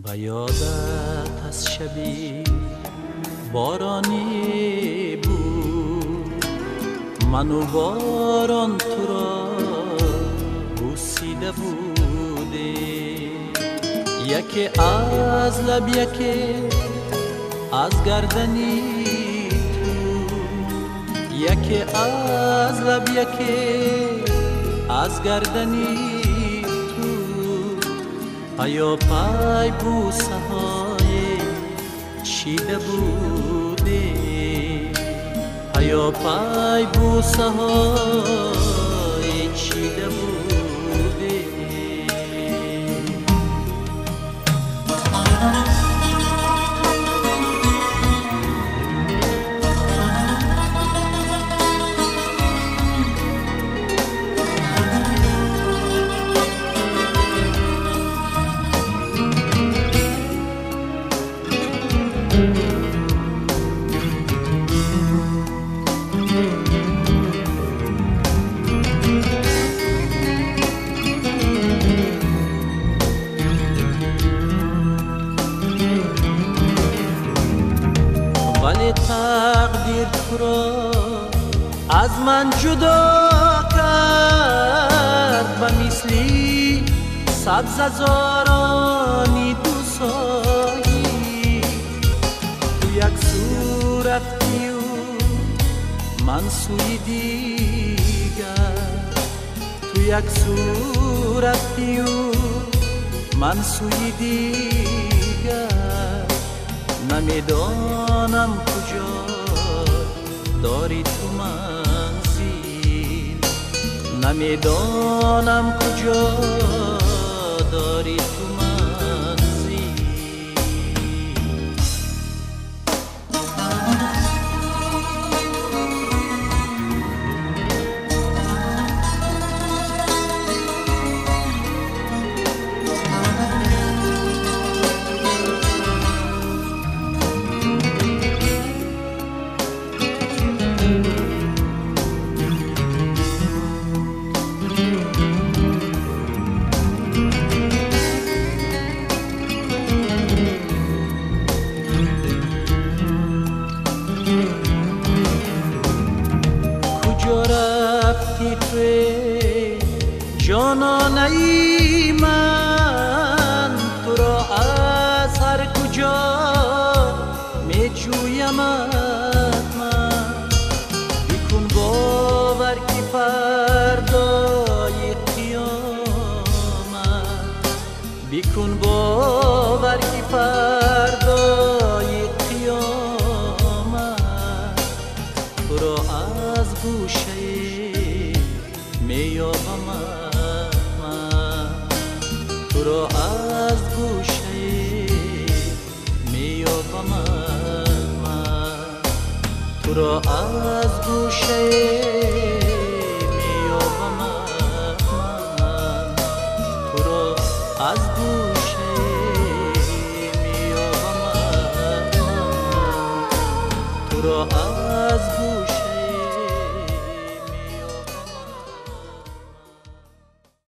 و یادت از شبی بارانی بود، من و باران تو را بوسیده بوده، یکی از لب یکی از گردنی تو، یکی از لب یکی از گردنی پیا پای بوسه های چیده بوده، پیا پای بوسه های چیده بوده. ولی تقدیر تو را از من جدا کرد و مثلی سبززارانی دوسایی، تو یک سو رفتی و من سوی دیگر، تو یک سو رفتی و من سوی دیگر، نمیدانم کجا داری تو منزل، نمیدانم کجا داری تو منزل. کجا رفتی توی جانانه من، تو را از هر کجا می جویمت من، بکن باور که فردای قیامت، بکن باور که فردای قیامت، تو را از گوشه میابمت من، تو را از گوشه میابمت من، تو را از گوشه میابمت من، تو را از گوشه میابمت من، تو را